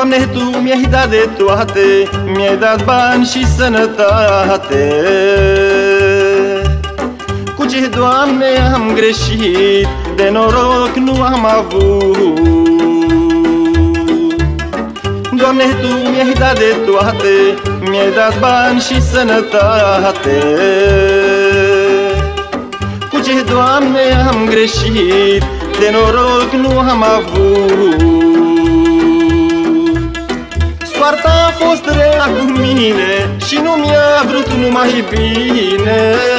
Doamne, Tu mi-ai dat de toate, mi-ai dat bani și sănătate. Cu ce, Doamne, am greșit, de noroc nu am avut. Doamne, Tu mi-ai dat de toate, mi-ai dat bani și sănătate. Cu ce, Doamne, am greșit, de noroc nu am avut. Soarta a fost rea cu mine și nu mi-a vrut numai bine,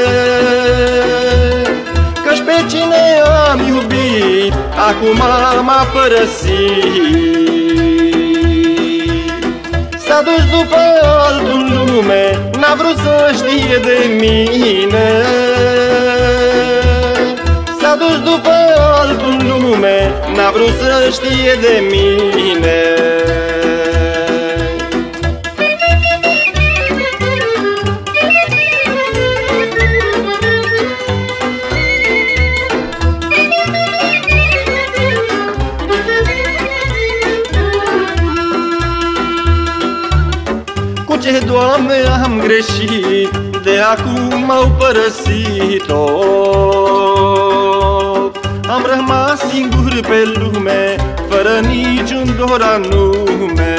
căci pe cine am iubit acum m-a părăsit. S-a dus după altul în lume, n-a vrut să știe de mine. S-a dus după altul în lume, n-a vrut să știe de mine. Cu ce, Doamne, am greșit, de acum m-au părăsit-o. Am rămas singur pe lume, fără niciun dor anume.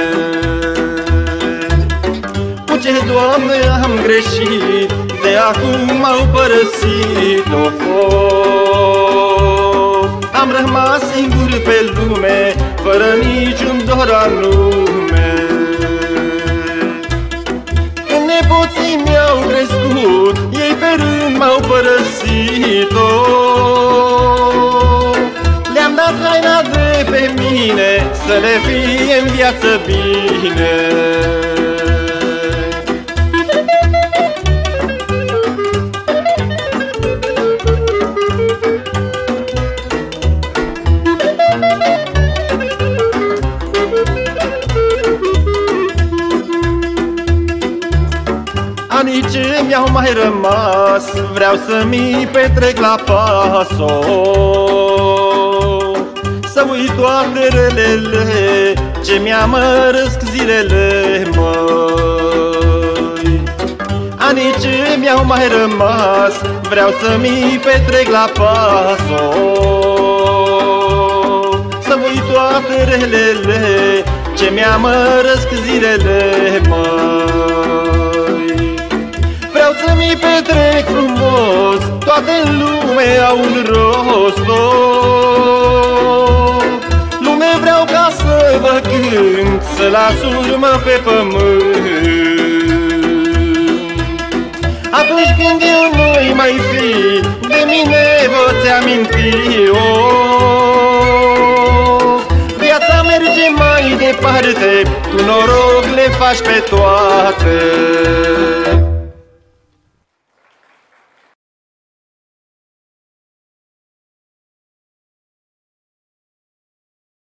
Cu ce, Doamne, am greșit, de acum m-au părăsit-o. Am rămas singur pe lume, fără niciun dor anume. Nepoții mi-au crescut, ei pe rând m-au părăsit-o. Le-am dat haina de pe mine, să le fie în viață bine. Anii ce mi-au mai rămas, vreau să-mi petrec la Paso, să uit toate relele ce mi-amărăsc zilele, măi. Anii ce mi-au mai rămas, vreau să-mi petrec la Paso, să uit toate relele ce mi-amărăsc zilele, măi. Vreau să-mi petrec frumos, toată lumea au un rost. Lume vreau ca să vă cânt, să las urmă pe pământ. Atunci când eu nu-i mai fi, de mine vă-ți aminti. Viața merge mai departe, tu noroc le faci pe toate.